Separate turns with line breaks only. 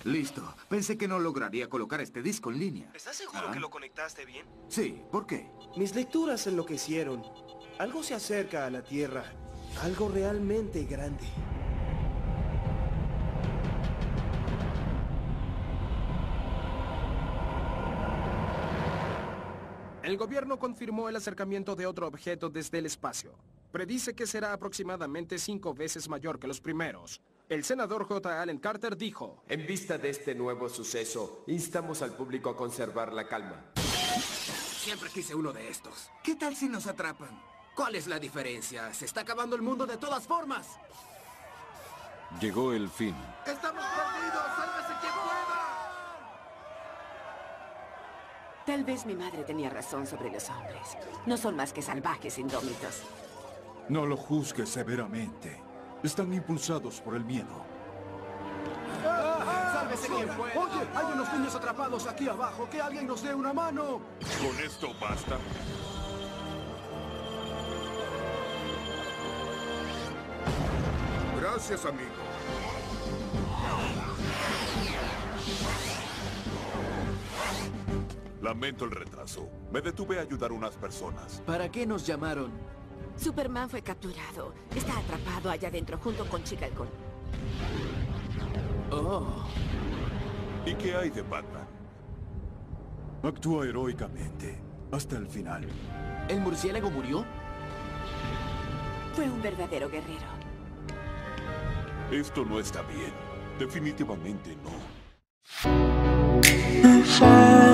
Listo. Pensé que no lograría colocar este disco en línea.
¿Estás seguro que lo conectaste bien?
Sí, ¿por qué?
Mis lecturas enloquecieron. Algo se acerca a la Tierra. Algo realmente grande.
El gobierno confirmó el acercamiento de otro objeto desde el espacio. Predice que será aproximadamente 5 veces mayor que los primeros. El senador J. Allen Carter dijo:
En vista de este nuevo suceso, instamos al público a conservar la calma.
Siempre quise uno de estos.
¿Qué tal si nos atrapan?
¿Cuál es la diferencia? Se está acabando el mundo de todas formas.
Llegó el fin.
¡Estamos perdidos! ¡Sálvese quien pueda!
Tal vez mi madre tenía razón sobre los hombres. No son más que salvajes indómitos.
No lo juzgues severamente. Están impulsados por el miedo.
¡Sálvese quien pueda!
Oye, hay unos niños atrapados aquí abajo. ¡Que alguien nos dé una mano!
¿Con esto basta? Gracias, amigo. Lamento el retraso. Me detuve a ayudar a unas personas.
¿Para qué nos llamaron?
Superman fue capturado. Está atrapado allá adentro junto con Chica Halcón.
Oh.
¿Y qué hay de Batman?
Actúa heroicamente hasta el final.
¿El murciélago murió?
Fue un verdadero guerrero.
Esto no está bien. Definitivamente no.